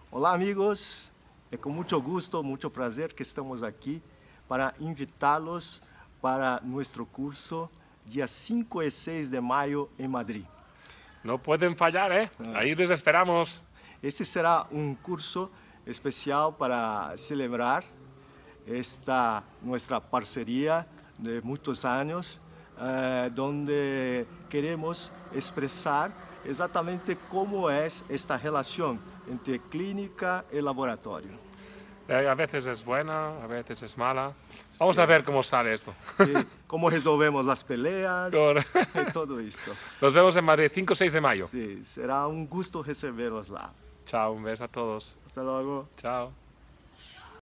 Olá, amigos. É com muito gusto, muito prazer que estamos aqui para invitá-los para nosso curso dia 5 e 6 de maio em Madrid. No pueden fallar, ¿eh? Ahí les esperamos. Esse será um curso especial para celebrar esta nossa parceria de muitos anos, onde queremos expressar exatamente como é esta relação entre clínica e laboratório. A veces es buena, a veces es mala. Vamos a ver cómo sale esto. E como resolvemos as peleas e tudo isto. Nos vemos en Madrid, 5 o 6 de mayo. Sim, será um gosto recebê-los lá. Chao, un beso a todos. Hasta logo. Chao.